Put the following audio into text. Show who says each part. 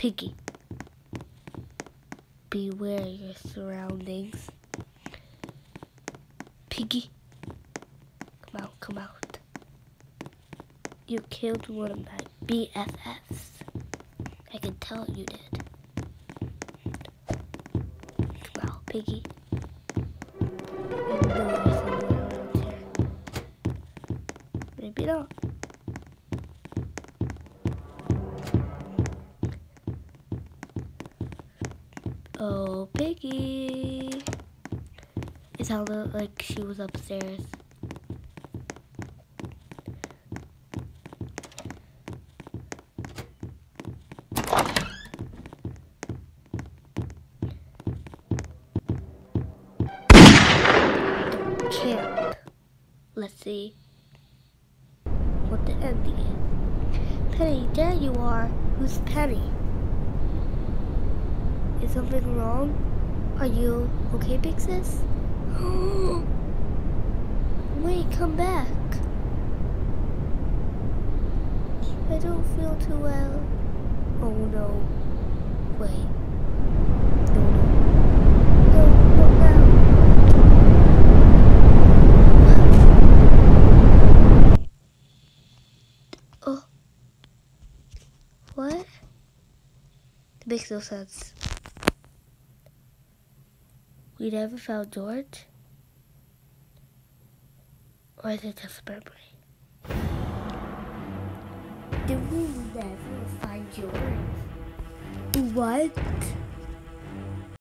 Speaker 1: Piggy, beware your surroundings. Piggy, come out. You killed one of my BFFs. I can tell you did. Come out, Piggy. I know you're somewhere around here. Maybe not. Oh, Piggy. It sounded like she was upstairs. Camp. Let's see what the ending is. Penny, there you are. Who's Penny? Is something wrong? Are you okay, Big Sis? Wait, come back. I don't feel too well. Oh no. Wait. No, not now. Oh. What? It makes no sense. We never found George? Or is it just memory? Did we never find George? What?